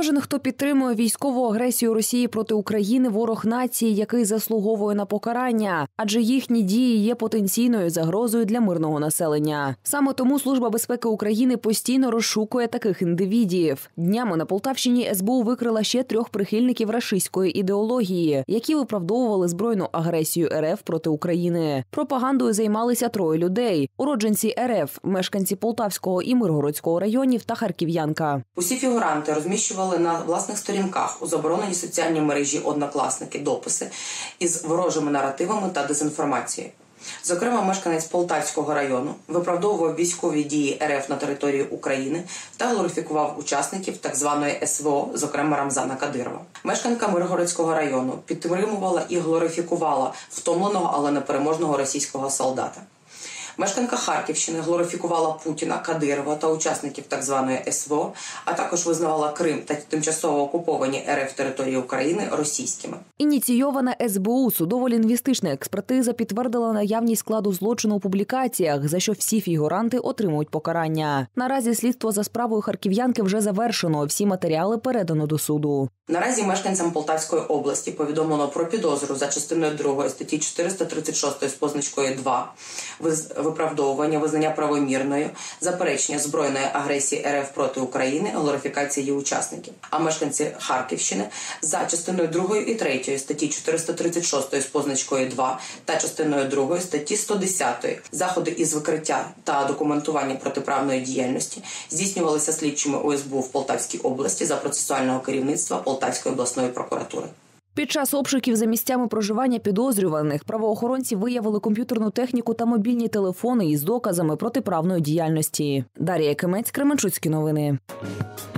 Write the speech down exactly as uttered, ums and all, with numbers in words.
Кожен, хто підтримує військову агресію Росії проти України, ворог нації, який заслуговує на покарання, адже їхні дії є потенційною загрозою для мирного населення. Саме тому Служба безпеки України постійно розшукує таких індивідів. Днями на Полтавщині ес бе у викрила ще трьох прихильників рашистської ідеології, які виправдовували збройну агресію ер еф проти України. Пропагандою займалися троє людей – уродженці ер еф, мешканці Полтавського і Миргородського районів та харків'янка. Усі фігуранти розміщували на власних сторінках у забороненій соціальній мережі «Однокласники» дописи із ворожими наративами та дезінформацією. Зокрема, мешканець Полтавського району виправдовував військові дії ер еф на території України та глорифікував учасників так званої ес ве о, зокрема Рамзана Кадирова. Мешканка Миргородського району підтримувала і глорифікувала втомленого, але непереможного російського солдата. Мешканка Харківщини глорифікувала Путіна, Кадирова та учасників так званої ес ве о, а також визнавала Крим та тимчасово окуповані ер еф території України російськими. Ініційована ес бе у судово-лінгвістична експертиза підтвердила наявність складу злочину у публікаціях, за що всі фігуранти отримують покарання. Наразі слідство за справою харків'янки вже завершено, всі матеріали передано до суду. Наразі мешканцям Полтавської області повідомлено про підозру за частиною другої статті чотириста тридцять шість з позначкою два виправдовування, визнання правомірною, заперечення збройної агресії ер еф проти України, глорифікація її учасників. А мешканці Харківщини за частиною другої і третьої статті чотириста тридцять шість з позначкою два та частиною другої статті сто десять заходи із викриття та документування протиправної діяльності здійснювалися слідчими у ес бе у в Полтавській області за процесуального керівництва Полтавської обласної прокуратури. Під час обшуків за місцями проживання підозрюваних правоохоронці виявили комп'ютерну техніку та мобільні телефони із доказами протиправної діяльності. Дар'я Якимець, Кременчуцькі новини.